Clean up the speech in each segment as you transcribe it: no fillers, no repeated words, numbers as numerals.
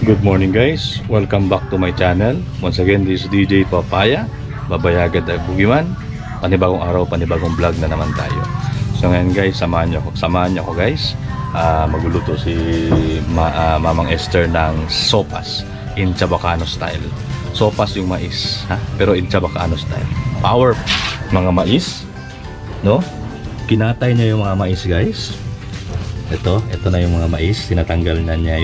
Good morning guys, welcome back to my channel. Once again, this is DJ Papaya, Babayagad at Bugiman. Panibagong araw, panibagong vlog na naman tayo. So ngayon guys, samahan niyo ako guys. Magluluto si Mamang Esther ng sopas in Chabacano style. Sopas yung mais, pero in Chabacano style. Power mga mais, no? Kinatay niya yung mga mais guys. Ito na yung mga mais, tinanggal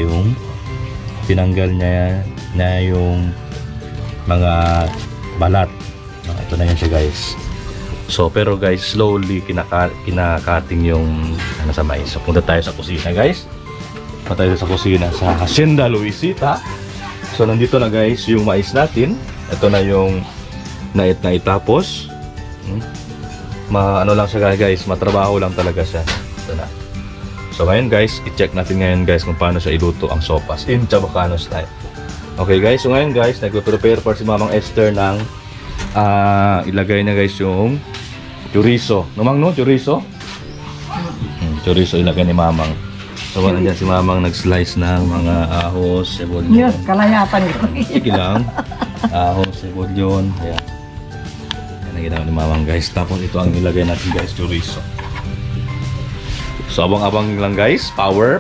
niya yung mga balat. Ito na yan siya guys. So pero guys, slowly kinakating yung sa mais. So punta tayo sa kusina guys. Punta tayo sa kusina sa Hacienda Luisita. So nandito na guys yung mais natin. Ito na yung naitapos. Ano lang siya guys, matrabaho lang talaga siya. Ito na. So ngayon guys, i-check natin ngayon guys kung paano siya iluto ang sopas in Chabacano style. Okay guys, so ngayon guys, nagpe-prepare pa si Mamang Esther ng ilagay na guys yung chorizo. Namang no, chorizo? Chorizo ilagay ni Mamang. So nandiyan si Mamang nag-slice ng mga ahos, sebolyon. Yes, kalayapan ko. Sige lang. Ahos, sebolyon. Ayan. Yan ang ginawa ni Mamang guys. Tapos ito ang ilagay natin guys, chorizo. So abang-abang lang guys, power.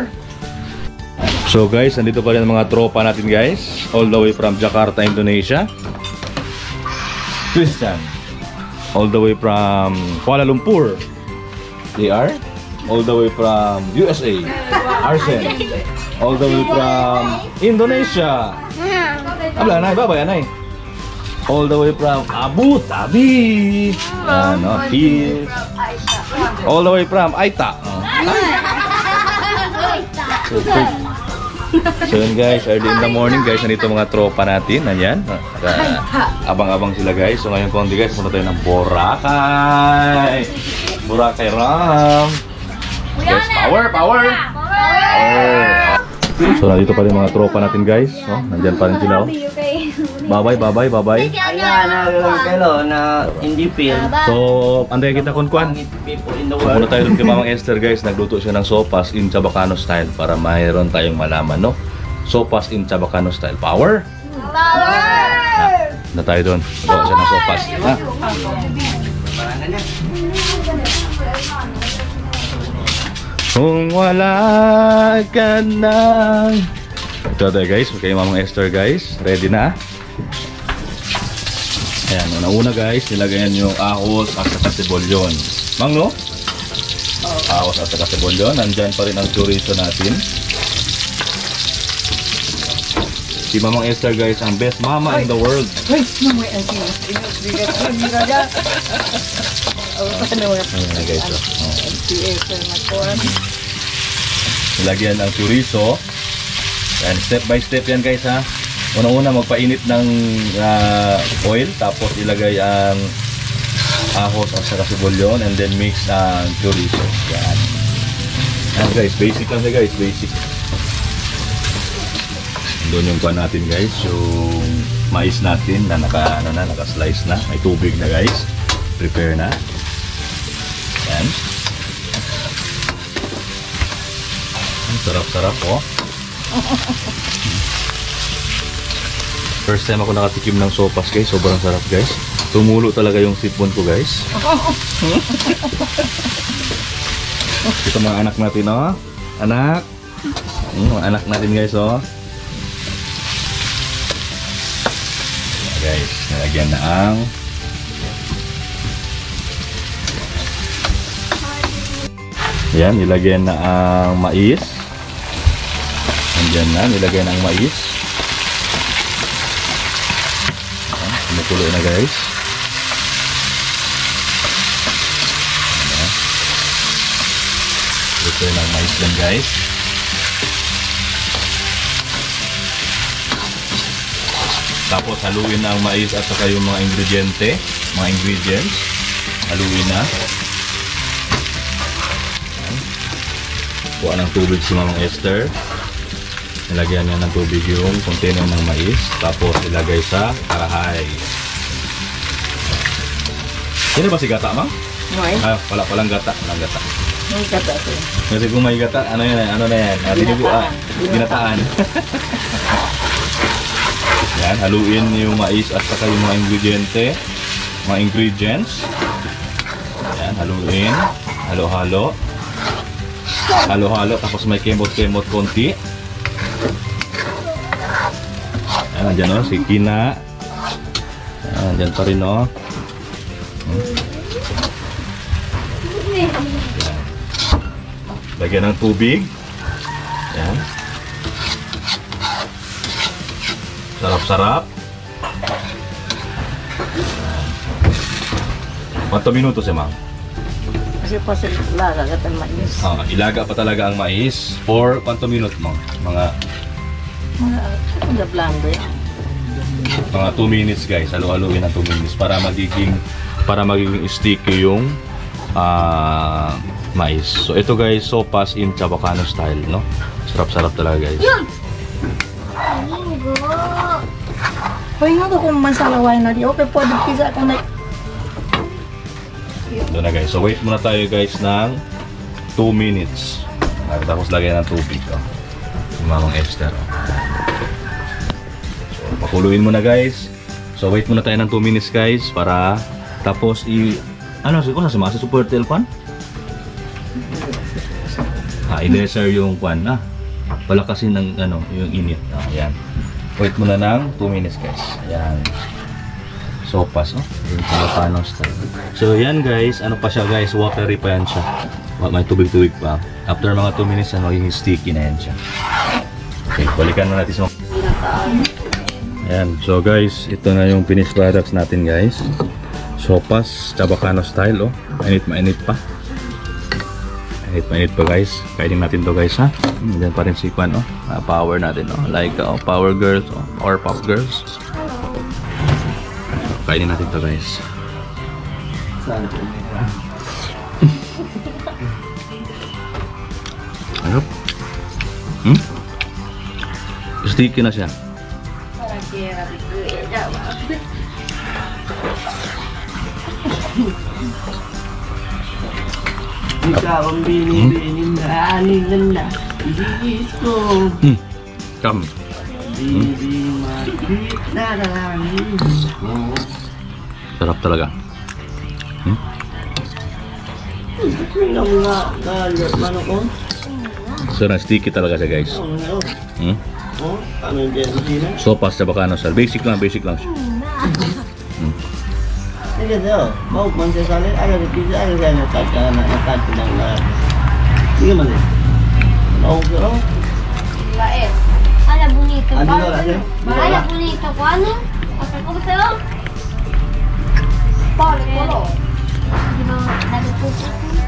So guys, nandito pa rin ang mga tropa natin guys, all the way from Jakarta, Indonesia. Christian, all the way from Kuala Lumpur. They are all the way from USA. Arsen, all the way from Indonesia. Habla na, babay anay. All the way from Abu Dhabi. Peace. All the way from Aita. So yun guys, early in the morning guys, nandito mga tropa natin. Nandiyan. Abang-abang sila guys. So ngayon konti guys, punta tayo ng Boracay. Boracay Ram. Guys, power. So nandito pa rin mga tropa natin guys. Nandiyan pa rin sila. Bye. So, anday kita kunkuan. Muna tayo dun kay Mamang Esther guys. Nagluto siya ng sopas in Chabacano style para mayroon tayong malaman, no? Sopas in Chabacano style. Power! Na tayo dun. Nagawa siya ng sopas. Kung wala ka na. Ito tayo guys. Okay, Mamang Esther guys. Ready na? Ayan, una guys, nilagayan yung ahos at saka sebolyon. Mang no? Ahos at saka sebolyon. Nandyan pa rin ang chorizo natin. Si Mamang Esther guys, ang best mama in the world. Ayan guys. Nilagyan ang chorizo. Ayan, step by step yan guys ha. Una-una magpainit ng oil, tapos ilagay ang ahos at saka sebolyon, and then mix ang chorizo. Yan. Yan guys, basic lang siya guys, basic. Doon yung kuha natin guys, yung mais natin na naka-slice na, may tubig na guys. Prepare na. Yan. Ang sarap-sarap oh. First time ako nakatikim ng sopas guys, sobrang sarap guys. Tumulo talaga yung sipon ko guys. Ito mga anak natin oh. Anak. Mga anak natin guys oh. Guys, nalagyan na ang yan, nilagyan na ang mais. Nandiyan na, nilagyan na ang mais. Kumukulo na guys. Ito na ang mais lang guys. Tapos haluin na ang mais at saka yung mga ingredients. Haluin na. Kuha ng tubig si Mamang Esther. Nilagyan niya ng tubig yung container ng mais. Tapos ilagay sa karahay. Sino ba si gata, Mang? No, wala palang gata. Walang gata. May kata ko. Kasi kung may gata, ano yan? Ano na yan? Ginataan. Yan, haluin yung mais at saka yung mga ingredients. Yan, haluin. Halo-halo. Halo-halo, tapos may kemot-kemot konti. Yan, andyan o, si Kina. Yan, andyan pa rin o. Yan. Lagyan ng tubig. Yan. Sarap-sarap. Quanto minutos ya, ma'am? Kasi pa sa laga kata mais. Ilaga pa talaga ang mais for quanto minute, ma'am? Mga blando yan. 2 minutes, guys. Halo-haloin ng 2 minutes para magiging sticky yung mais. So ito, guys, sopas in Chabacano style, no? Sarap-sarap talaga, guys. Hoy nga kung mansalaway na di okay pwede pizza kung na. Ito na, guys. So wait muna tayo, guys, ng 2 minutes. Tapos lagyan ng tubig, oh. Yung mamang Esther, oh. So pakuluin muna, guys. So wait muna tayo ng 2 minutes, guys, para tapos siguro sa masa super telpan. I-desser yung kwan na. Palakasin ng yung init. Ayan. Wait muna ng 2 minutes, guys. Ayan. Sopas, oh. Yung Filipino style. So, yan, guys. Ano pa siya, guys? Watery pa yan siya. May tubig-tubig pa. After mga 2 minutes, yung sticky na yan siya. Okay, balikan na natin sa ayan. So, guys, ito na yung finished products natin, guys. Sopas, Chabacano style, oh. Mainit pa. Mainit pa, guys. Kainin natin to, guys, ha. Diyan pa rin si Kwan, oh. Power natin, oh. Like, power girls, oh. Or pop girls. Kainin natin to, guys. Ano? Sticky na siya. Ikaw ang binibining na alilala. Ibigis ko. Come. Bibi magkit na dalangin mo. Sarap talaga. Tingnan mo nga galot manok ko. So, na-sticky talaga siya, guys. Ano yung dyan? Sopas, Chabacano style. Basic lang siya. Sige daw, mau man siya salit, aga di pizza, aga siya natag ka ng lahat. Sige man eh. Mau ka ro? Laet. Ala bonito. Ano daw lang siya? Ala bonito. Kuano? Otra ko sa'yo? Polo, polo. Di ba nagpupo?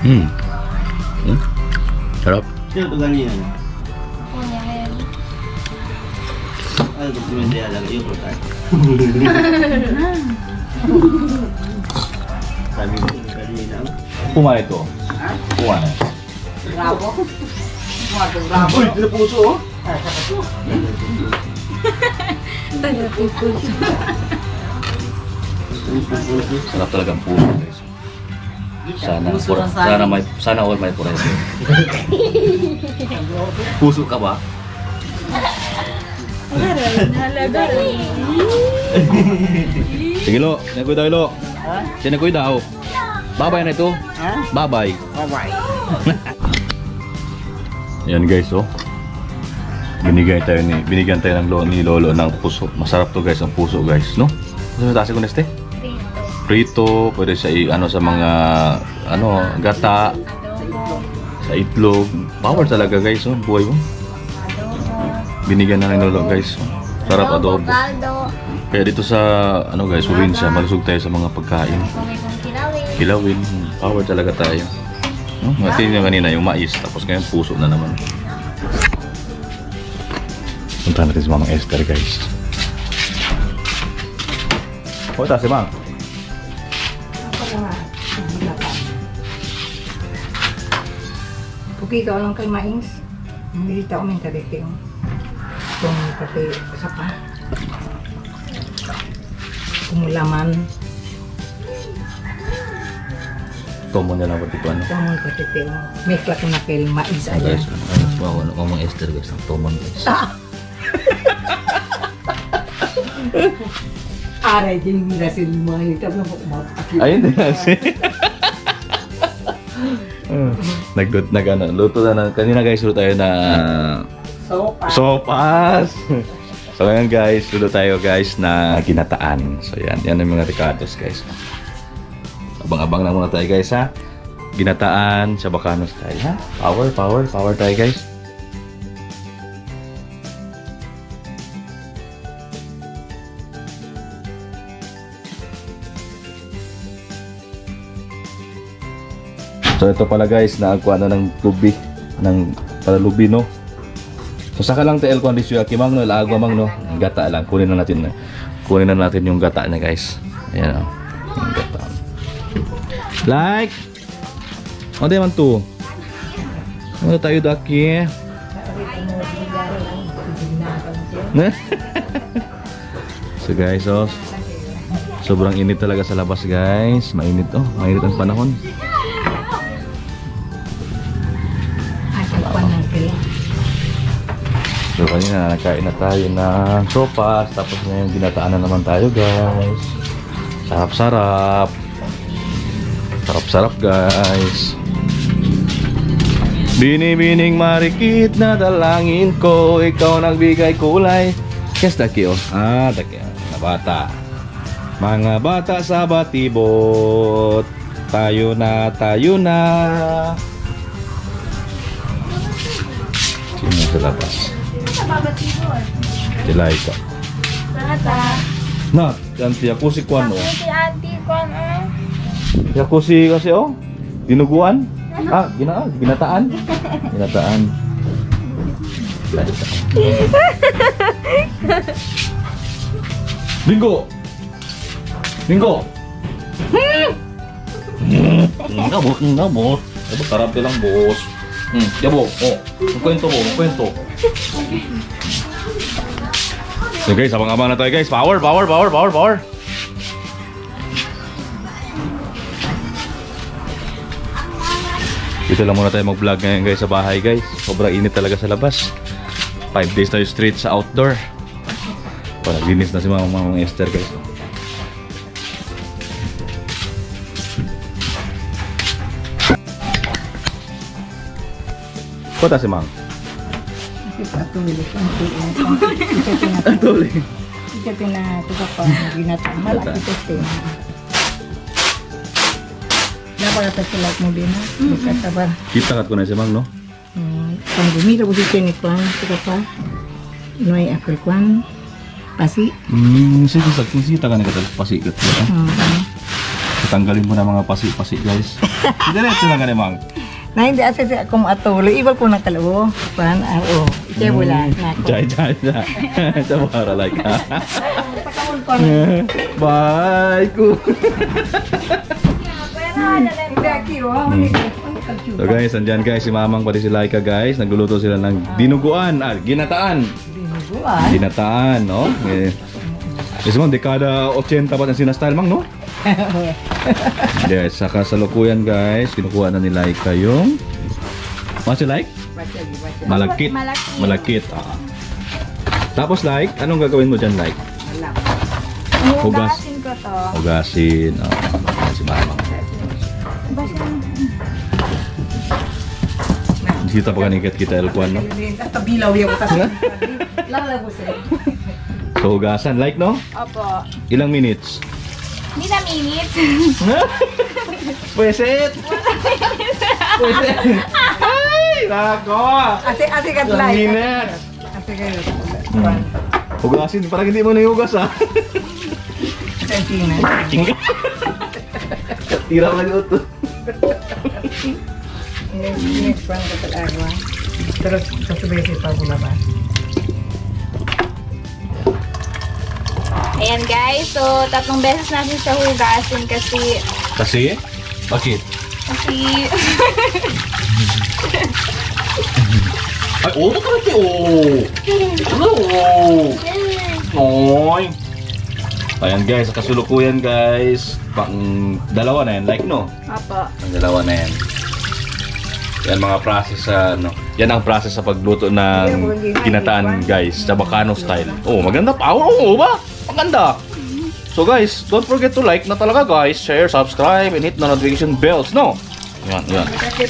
Sarap. Sino ito ganyan? Kunya ngayon. Ano ito pumunta lang, iyo ko tayo. Sabi mo kanina. Puma ito. Puma na. Bravo. Uy, tinapuso oh. Sarap talagang puso, guys. Sana all may purese. Puso ka ba? Sige, Lo. Sinagoy daw, Lo. Sinagoy daw. Babay na ito. Babay. Bye-bye. Yan, guys, oh. Binigyan tayo ni Lolo ng puso. Masarap to, guys, ang puso, guys, no? Ano yung tasi ko neste? Prito. Pwede sa sa mga gata, sa itlog. Power talaga, guys, oh. Buhay mo. Binigyan na ni Lolo, guys. Sarap adobo. Kaya dito sa guys, probinsya, malusog tayo sa mga pagkain. Kilawin. Power talaga tayo. No? Matin yung kanina yung mais, tapos ngayon puso na naman. Punta natin sa Mamang Esther, guys. O, taas si Mang. Puki ka lang kay mais. Hindi tao may tariting. Itong pati sa pa. Kumulaman. Tomo na lang pati ko ano. Tomon patiti. Mekla ko na kay mais Ah, aja. guys, ngomong Esther guys, ang tomon guys. Aray din nila sila mga hitab na mapakit. Ayun din kasi. Luto na kanina guys, luto tayo na sopas. So ngayon guys, luto tayo guys na ginataan. So yan yung mga ricados guys. Abang-abang lang muna tayo guys ha. Ginataan sa Bacano style ha. Power tayo guys. So ito pala guys, naagkuha na ng lubi, ng lubi no. So saka lang tayo kung disyo akimang no, laagwa mang no, gata lang, kunin na natin yung gata na guys. Ayan o, yung gata. Like! O di man to. Ano tayo daki? So guys, oh, sobrang init talaga sa labas guys. Mainit mainit ang panahon. So kanina nakain na tayo ng sopas, tapos ngayon ginataan na naman tayo guys. Sarap guys. Bini-bining marikit na dalangin ko, ikaw nagbigay kulay. Yes, daki oh. Daki mga bata. Mga bata sa batibot, tayo na. Sino sa labas? Sila ito. Na, ganti ako si Kwan oh. Ako si kasi oh. Dinuguan? Ginataan. Bingo. Ngabot. Ito sarap lang, boss. Yabo. Kwento. So guys, abang-abang na tayo guys. Power. Dito lang muna tayo mag-vlog ngayon guys sa bahay guys. Sobrang init talaga sa labas. 5 days tayo straight sa outdoor. Naglinis na si Mamang Esther guys. Kota si Mang? Tuloy. Ika tinatuka pa ginatang malaki ito. Napakatasalat mo din ha. Magkatabar. Kita kat ko na si Mang no? Pang gumila ko dito ni Kwan. Tika pa. Inuay apel Kwan. Pasi. Sige, sita ka na pasi kat. Tanggalin mo na mga pasi guys. Diretso lang ka ni Mang. Na hindi asa siya akong atuloy. Ibal ko ng kalawo. Pan, ike wala na ako. Jai. Sa para like ha. Bye ko. So guys, andyan guys si Mamang pati si Laika guys. Nagluluto sila ng dinuguan. Ginataan. Ginataan, no? Kasi mo, dekada 80 pa ng sinastyle Mang, no? Yes, saka sa lukuyan guys, kinukuha na ni Laika yung si Like? Malakit. Tapos Like, anong gagawin mo dyan Like? Hugasin ko to. Hugasin. Si Mama. Kita pa kanikit kita elkuan no? Tabilaw yung utas. Lala ko siya. So hugasan. Like no? Opo. Ilang minutes? Hindi na minutes. Pweset! Ay! Nako! Ate kat Ilang like. minutes? Ate kayo. Hugasin. Parang hindi mo nahihugas ha? Santina. Tira ka niyo ito. Next one ka talaga. Terus kasubay si Pabula ba? Ayan guys, so 3 beses natin siya hugasin kasi Kasi? Bakit? Ay, ito talaga oh! Ano oh! Noy! Ayan guys, sa kasulukuyan guys, pang dalawa na yan, like no? Opo. Ang dalawa na yan. Yan mga process sa ano. Yan ang process sa pagluto ng ginataan guys, sa Bacano style. Oh, maganda pa. Oo ba? Maganda. So guys, don't forget to like na talaga guys, share, subscribe, and hit the notification bells, no? Yan, yan.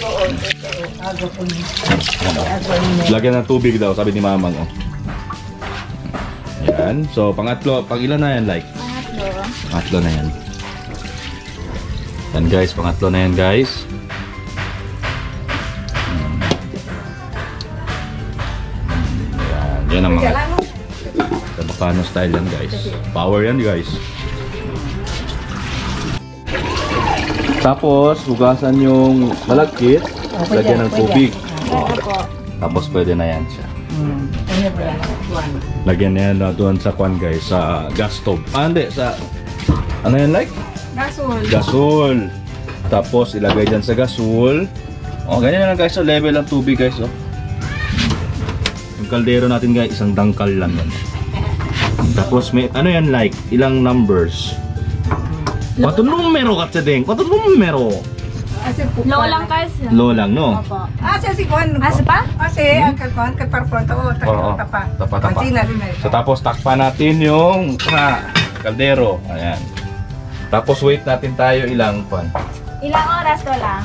Lagyan ng tubig daw, sabi ni Mamang. Oh. Yan. So, pangatlo, pang ilan na yan, like? Pangatlo. Pangatlo na yan. Yan guys, pangatlo na yan guys. Yan ang mga sa Bacano style yan guys. Power yan guys. Tapos, hugasan yung malagkit. Lagyan ng tubig. Opo. Tapos pwede na yan siya. Lagyan na yan doon sa kwan guys, sa gas stove. Ah, hindi, sa ano yan like? Gasol. Gasol. Tapos ilagay dyan sa gasol. O, ganyan na lang guys, so level ng tubig guys. Oh. Yung kaldero natin guys, isang dangkal lang yan. Tapos may, ano yan like, ilang numbers? Pato numero ka sa ding, pato numero. Low lang kasi. Low lang, no? Opo. Asa si Juan? Asa pa? Asa ang kalkuan kay parpronto o Oo, tapa. tapa. Pansina rin na. So tapos takpan natin yung kaldero. Ayan. Tapos wait natin tayo ilang pan. Ilang oras to lang?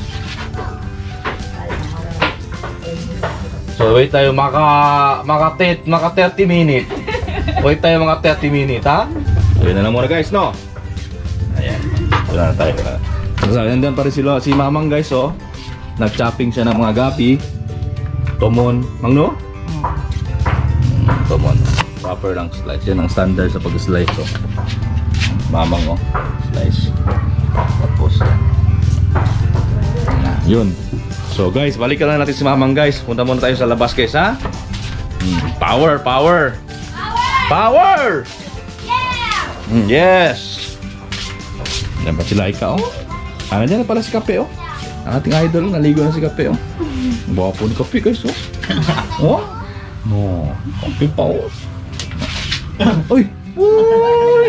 So wait tayo maka 30 minutes. Wait tayo mga 30 minutes, ha? So yun na lang muna guys, no? Ayan. So na tayo. So nandiyan pa rin si Mamang guys, oh. Nag-chopping siya ng mga gapi. Tomon. Mangno? Tomon. Proper lang slice. Yan ang standard sa pag-slice, oh. Mamang, oh. Slice. Tapos, yun. So guys, balikan na natin si Mamang guys. Punta muna tayo sa labas guys, ha? Power, power! Power! Yeah! Yes! Yan ba sila ikaw? Ah, nandiyan na pala si Kape, oh. Ang ating idol, naligo na si Kape, oh. Bawa po ni Kape guys, oh. Oh? No. Kape pa, oh. Uy! Uy!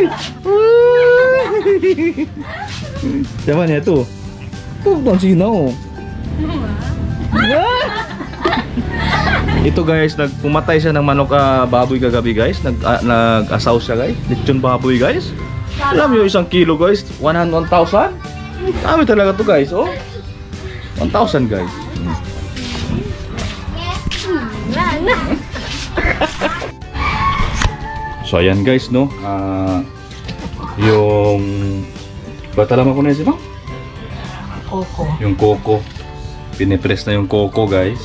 Uy! Siapa niya ito? Ito, ang sina, oh. Ito guys, nagpumatay siya ng manok baboy kagabi guys. Nag-asaw siya guys. Lechon baboy guys. Alam nyo, 1 kilo guys, 1,000. Dami talaga to guys, oh. 1,000 guys. So ayan guys, no. Yung batalaman ko na yun, no? Koko. Yung coco. Pinipress na yung coco guys.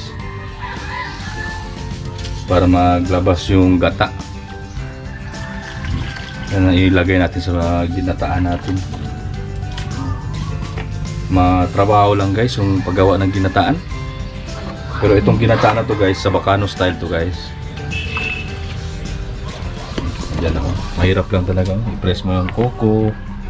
Para maglabas yung gata. Yan ang ilagay natin sa ginataan natin. Matrabaho lang guys yung paggawa ng ginataan. Pero itong ginataan na to guys, sa Bacano style to guys. Yan ako. Mahirap lang talaga. I-press mo yung coco.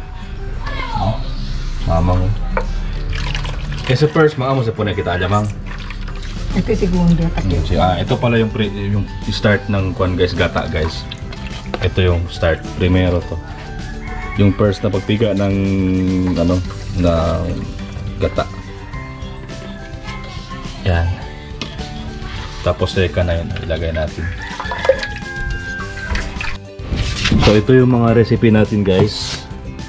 Mamang. Kasi first, mga mo sa punay kita aja mang. Ito segundo. Ito pala yung start ng kuan guys, gata guys. Ito yung start. Primero to. Yung first na pagpiga ng ano, na gata. Yan. Tapos second na yun, ilagay natin. So ito yung mga recipe natin guys.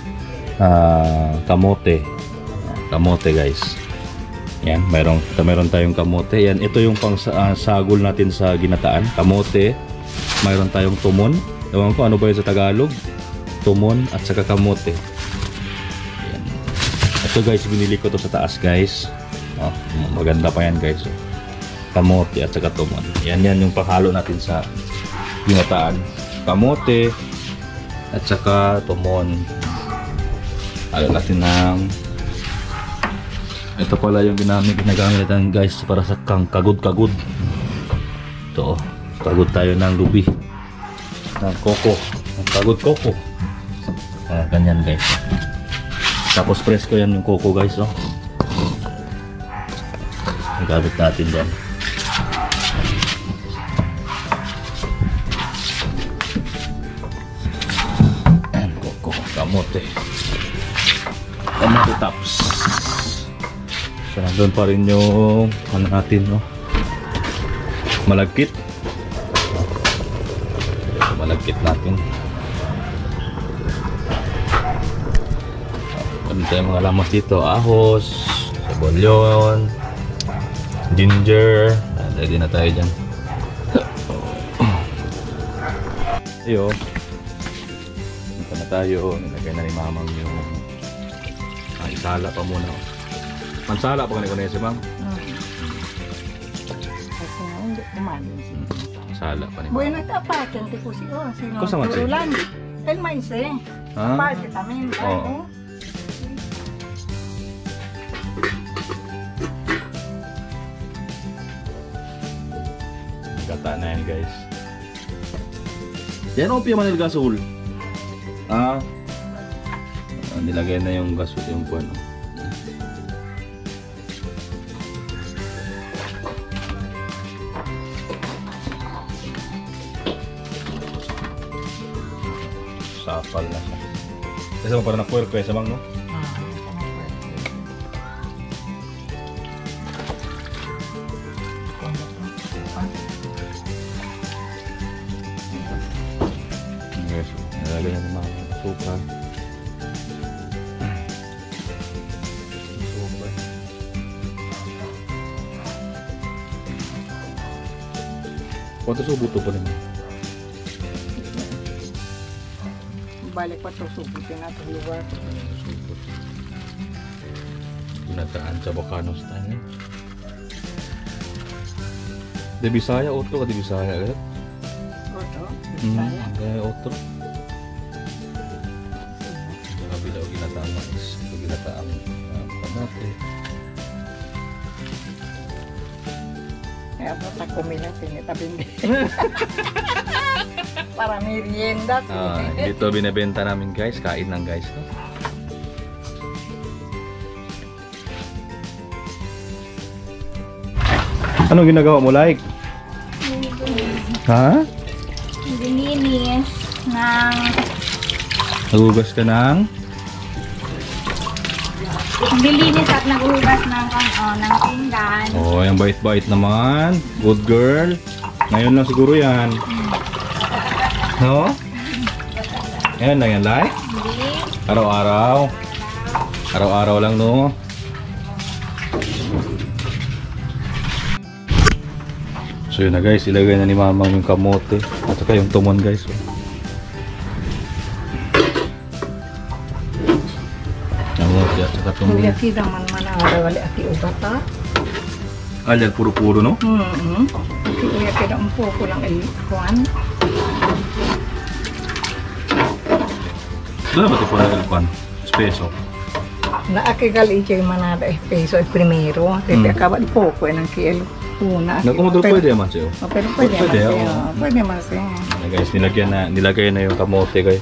Kamote. Kamote guys. Yan, mayroon tayong kamote. Yan, ito yung pang sagol natin sa ginataan. Kamote. Mayroon tayong tumon. Ewan ko ano ba yun sa Tagalog. Tumon at saka kamote. Yan. Ito guys, binili ko to sa taas guys. Oh, maganda pa yan guys. Kamote at saka tumon. Yan yung panghalo natin sa ginataan. Kamote at saka tumon. Halo natin ng ito pala yung ginagamit natin guys para sa kagud-kagud. Ito, kagud tayo ng lubi. Ng coco. Ng kagud coco. Ganyan guys. Tapos press ko yan yung coco guys, oh. Gamit natin dyan. Ayan, coco. Kamote tops. So nandun pa rin yung ano natin, no? Malagkit. Malagkit natin. Ano tayong mga lamas dito? Ahos, sabolyon, ginger. Ready na tayo dyan. Ayo. Ito na tayo. Nilagay na ni mamang yung isala pa muna. Mansala pa kanina si ma'am. Kasi nga, hindi kumain. Sala pa ni ma'am. Bueno, tapakin ko siya. Sino Cosa man siya? turulan? El mais eh. Ah? Parte también. Oo. Gata na yan guys. Yan o piyaman ng gasol. Ah. Nilagay na yung gasol yung buwan. Sapal na siya. Kasi mo parang na-puerco eh sa mang, no? Guys, nilagay na ng mga asukal. Asukal. Kuwanto subo to pa rin? Balik pa ito, subutin natin lugar. Subot. Ginataan sa Bacano style. De Bisaya, otro ka de Bisaya agad? Oto, Hmm, saya. kaya otro. Sa kabila o ginataang mais. Ito ginataang kamate. Kaya po ta kumila tinitabindi. Para merienda. Dito binebenta namin guys, kain lang guys, no? Anong ginagawa mo, like? Ha? Dilinis ng... Nagugas ka ng? Dilinis at naghuhugas ng pinggan. Oh, yung bait-bait naman. Good girl. Ngayon lang siguro yan. No? Ngayon lang yan, like? Hindi. Araw-araw. Araw-araw lang, no? So yun na guys, ilagay na ni mamang yung kamote. At saka yung tumon guys. Kamote at saka tumon. Kuya kita man manara wali aki ubata. Alag puro-puro, no? Kuya kita un poco lang ikuan. Dala ba ito po na elpan? Espeso. Na aki gali chay manada peso el primero. Tepe acaba de poco en kielo. Una. Nagkumodol pwede naman siya. Oh, pero pwede Pwede, man oo. siya. Pwede man siya. Ayan, guys, nilagay na yung kamote guys.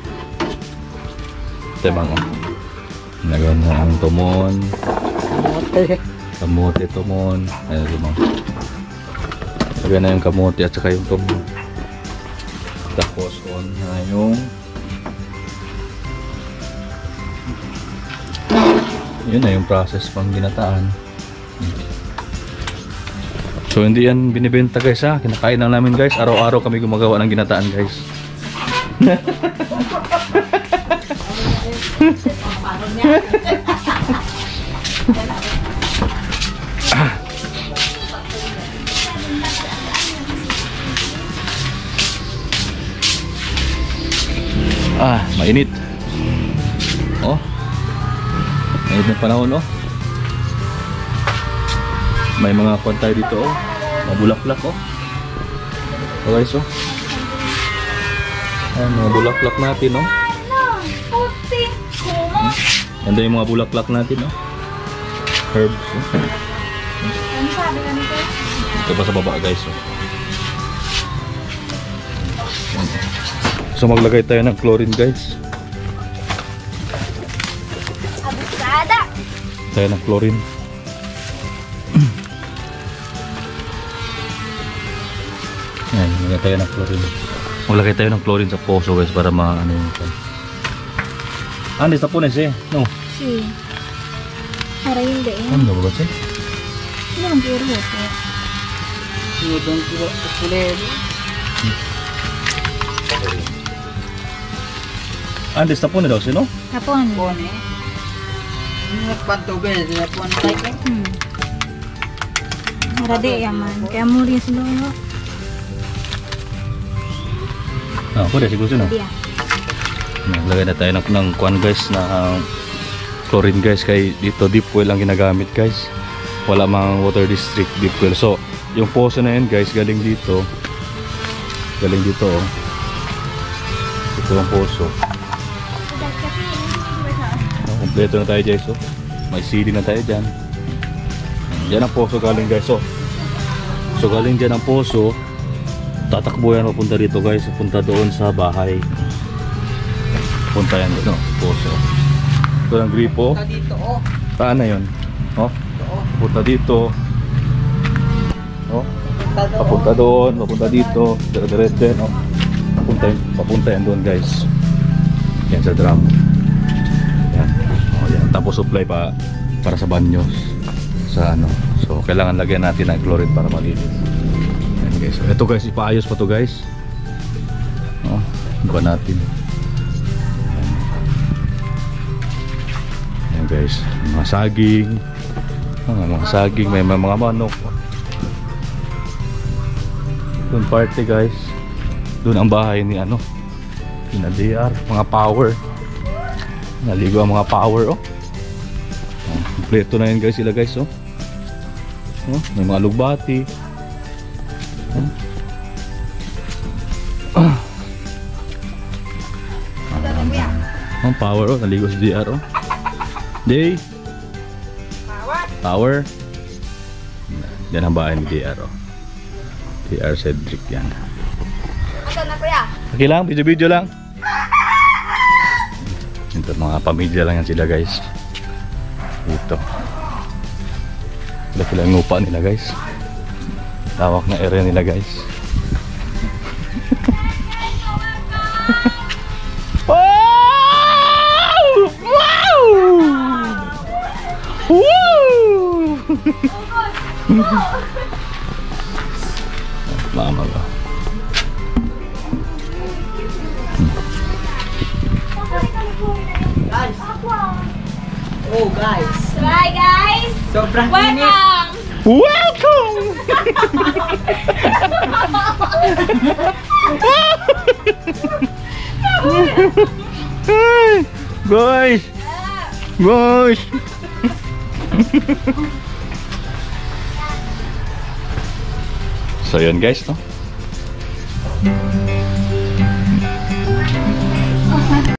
Tebang oh. Nilagay na ang tumon. Kamote. Kamote, tumon. Ayan, tumon. Nilagay na yung kamote at saka yung tumon. Tapos on na yung yun na yung process pang ginataan. So hindi yan binibenta guys ha. Kinakain lang namin guys. Araw-araw kami gumagawa ng ginataan guys. Mainit. Oh. Mainit ng panahon oh. May mga pantay dito oh. Mga bulaklak oh. Oh guys oh. Ayan, mga bulaklak natin oh. Puti. Kumo. Ganda yung mga bulaklak natin oh. Herbs oh. Ano sabi ka nito? Ito pa sa baba guys oh. So maglagay tayo ng chlorine guys. Abusada. Tayo ng chlorine. Ayan, maglagay tayo ng chlorine. Maglagay tayo ng chlorine sa poso guys para maano yung Andi sa punes eh. No. Si. Para hindi eh. Ano ba siya? Ano ang biro ko? Sinutong kulero. Andi sa punes daw sino? Hapon. Pone. Ini pantubes, ini pone like. Marade yaman. Kaya muri sila no. Ah, pwede siguro sino. Dia. Naglagay na tayo ng kwan guys na chlorine guys, kay dito deep well ang ginagamit guys. Wala mang water district, deep well. So, yung poso na yun guys, galing dito. Galing dito oh. Ito yung poso. Kompleto na tayo guys oh. May CD na tayo dyan. Yan ang poso galing guys oh. So galing dyan ang poso, tatakbo yan papunta dito guys, punta doon sa bahay. Punta yan doon, poso. Ito ang gripo. Dito oh. Saan na yun? Oh, punta dito. Oh, papunta doon, papunta dito, dire-diretso yan oh. Papunta yan doon guys. Yan sa drum. Yan. Oh, yan. Tapos supply pa para sa banyo sa ano. So kailangan lagyan natin ng chlorine para malinis. Yan guys. So, ito guys, ipaayos pa to guys. Oh, iba natin. Yan guys, mga saging. Mga saging, may mga manok. Doon party guys. Doon ang bahay ni ano, ni DR, mga power. Naligo ang mga power oh. Kompleto na yun guys sila guys oh. Oh, may mga lugbati. Ang power oh, naligo si DR oh. Day. Power. Yan ang bahay ni DR oh. DR Cedric yan. Ito na kuya. Okay lang, video lang. Ito mga pamilya lang yan sila guys. Dito. Wala silang ngupa nila guys. Tawak na area nila guys. Wow! Wow! Woo! Mama ba? Guys. Oh guys. Try guys. Sobrang init. Welcome. Welcome! Guys! Guys! So yun guys no?